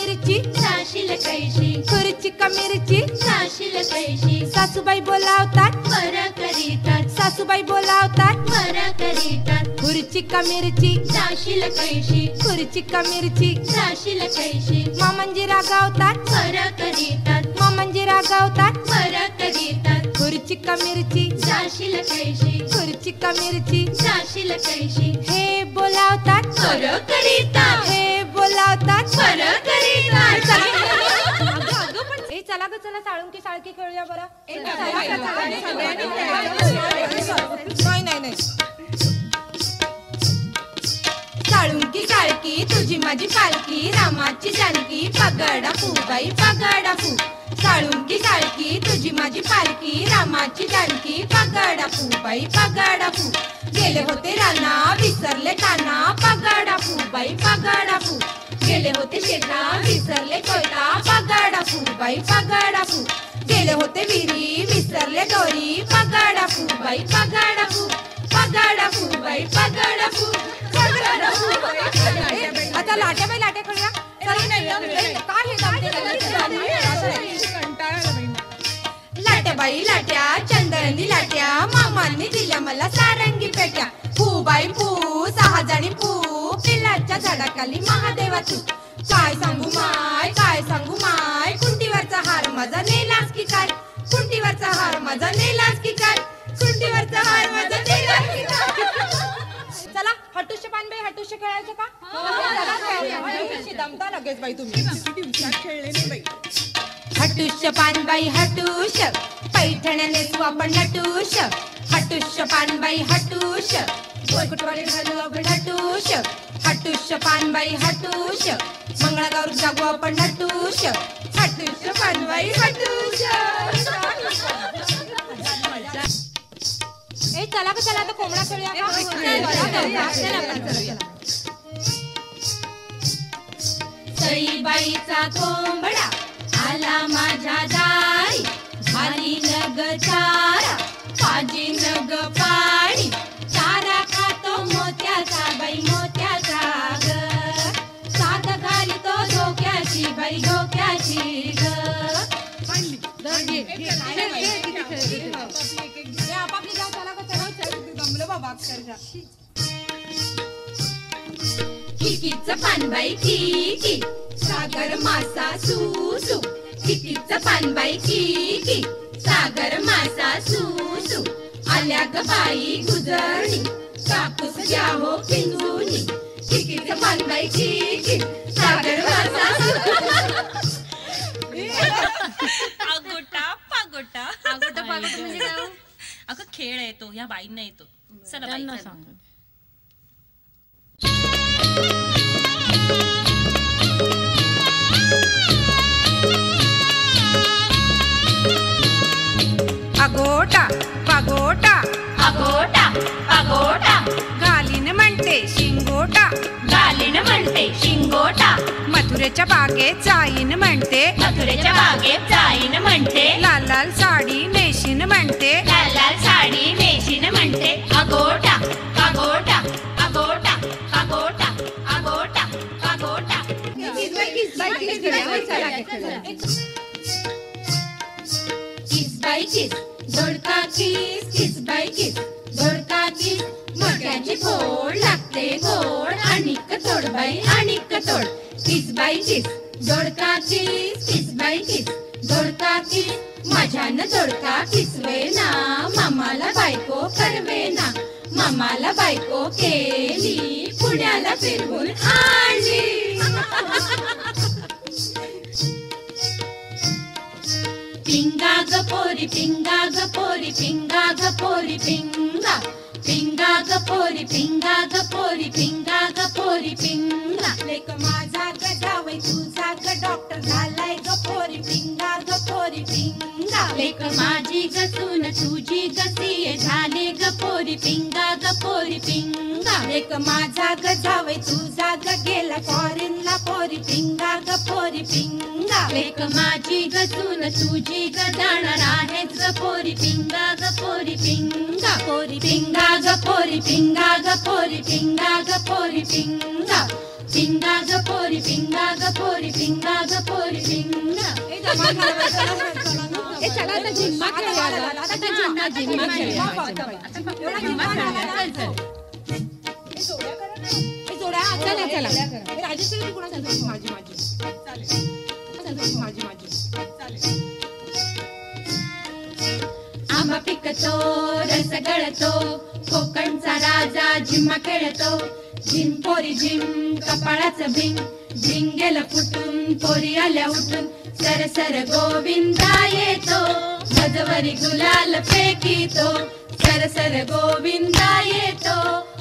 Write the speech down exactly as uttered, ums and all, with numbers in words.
मिरची जाशील कैशी, खुर्ची का मिरची जाशील कैशी. सासूबाई बोलावतात बरं करीतात, सासूबाई बोलावतात बरं करीतात. खुर्ची का मिरची जाशील कैशी, खुर्ची का मिरची जाशील कैशी. मामंजी रागावतात बरं करीतात, मामंजी रागावतात बरं करीतात. खुर्ची का मिरची जाशील कैशी, खुर्ची का मिरची जाशील कैशी. हे बोलावतात बरं करीतात, हे बोलावतात बरं करीतात. अगं अगं पण ए चला ग चला साळुंकी साळकी खेळूया बरं. नाही नाही नाही साळुंकी साळकी तुझी माझी पालकी रामाची जानकी पगडा फू बाई पगडा फू. साळुंकी साळकी तुझी माझी पालकी रामाची जानकी पगडा फू बाई पगडा फू. गेले होते राना विसरले काना पगडा फू बाई पगडा फू. गेले होते शेता विसरले कोयता पगडा फू बाई पगडा फू. गेले होते विहिरी विसरले दोरी पगडा फू बाई पगडा फू. पगडा फू बाई पगडा फू, पगडा फू बाई पगडा फू. आता लाट्या बाई लाट्या खेळूया. काय लाट्या बाई लाट्या चंदनी लाट्या मामांनी दिल्या मला सारंगी पेट्या. फू बाई फू सहा जणी फू पिल्लाच्या झाडाखाली महादेवा तू. काय सांगू माय काय सांगू माय कुंटीवरचा हार माझा नेलास की काय. कुंटीवरचा हार माझा नेलास की काय. कुंटीवरचा हार माझा नेलास की काय. चला हटुष्य पानबाई हटुष्य खेळायचं का. दमता लगेच बाई तुम्ही खेळले नाही बाई. हटुष्य पानबाई हटुष पैठण्या नेसू आपण नटुष. हटुष्य पानबाई हटुष बोलकुटवाडी घालू आपण हटुष. हटुष्य पानबाई हटुष मंगळागौर जागू आपण हटुष. हटुष्य पानबाई हटुष. ए चला का चला आता कोंबडा खेळूया का. सईबाईचा कोंबडा आला माझ्या दारी. झाली नग चारा पाजी नग पाणी. चारा खातो मोत्याचा बाई मोत्याचा ग. साध घालतो डोक्याची बाई डोक्याची ग. आपापली जाऊ चला का चला जमलं बाबा अक्षरशः. किकीच पानबाई किकी सागर मासा सुसू. किकीच पानबाई किकी सागर मासा सुसू. आल्या ग बाई गुजरणी कापूस घ्या हो पिंजूनी. किकीच पानबाई किकी सागर मासा आगोटा पागोटा. आगोटा पागोटा म्हणजे काय. अगं खेळ येतो ह्या बाईंना येतो. चला बाई सांग. अगोटा पगोटा अगोटा अगोटा. गालीन म्हणते शिंगोटा गालीन म्हणते शिंगोटा. मथुरेच्या बागेत जाईन म्हणते मथुरेच्या बागेत जाईन म्हणते. लाल लाल साडी नेशीन म्हणते लाल लाल साडी नेशीन म्हणते. अगोटा अगोटा अगोटा अगोटा अगोटा अगोटा. किस बाई किस धोडका किस किस बाई किस धोडका किस. मोठ्याची फोड लागते गोड आणिक तोड बाई आणिक तोड. किस बाई किस धोडका किस किस बाई किस धोडका किस. माझ्यान धोडका किसवे ना मामाला बायको करवे ना. मामाला बायको केली पुण्याला फिरवून आणली. पिंगा ग पोरी पिंगा ग पोरी पिंगा ग पोरी पिंगा. पिंगा ग पोरी पिंगा ग पोरी पिंगा ग पोरी पिंगा. लेक माझा ग जावई तुझा ग डॉक्टर झालाय ग पोरी पिंगा ग पोरी पिंगा. लेक माझी ग सून तुझी ग सीए झाले ग पोरी पिंगा ग पोरी पिंगा. लेक माझा ग जावई तुझा ग गेला फॉरेनला पोरी पिंगा ग पोरी पिंगा. लेक माझी ग सून तुझी ग जाणार आहेच ग पोरी पिंगा ग पोरी पिंगा. पोरी पिंगा ग पोरी पिंगा ग पोरी पिंगा ग पोरी पिंगा. पिंगा ग पोरी पिंगा ग पोरी पिंगा. भिंगा ग पोरी भिंगा. ए चला आता झिम्मा खेळूया ग. आता झिम्मा झिम्मा खेळूया. चला चला राजेश्वरी कोणा सांगतो माझी माझी चालेल माझी माझी चालेल. आंबा पिकतो रस गळतो कोकणचा राजा झिम्मा खेळतो. झिम पोरी झिम कपाळाचं भिंग भिंग गेलं फुटून पोरी आल्या उठून. सर सर गोविंदा येतो गजवरी गुलाल फेकितो. सर सर गोविंदा येतो